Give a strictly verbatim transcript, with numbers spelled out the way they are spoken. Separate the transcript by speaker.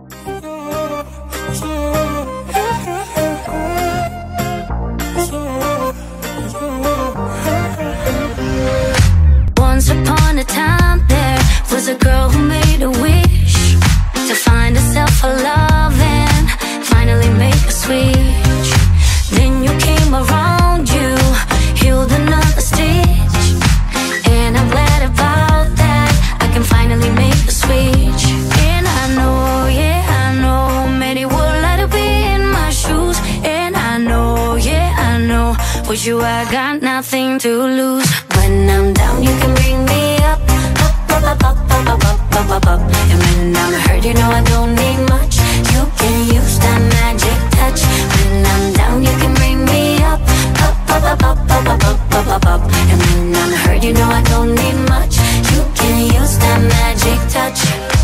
Speaker 1: Once upon a time there was a girl who made a wish to find herself a love and finally make a switch. Then you came around, you healed another stitch, and I'm glad about that. I can finally make a switch. And I know, yeah, I know many would like to be in my shoes. And I know, yeah, I know with you I got nothing to lose. When I'm down you can bring me up, up, up, up, up, up, up, up, up, up. And when I'm hurt you know I don't need much. You can use that magic touch. When I'm down you can bring me up, up, up, up, up, up, up, up, up, up, up. And when I'm hurt you know I don't need much. You can use that magic touch.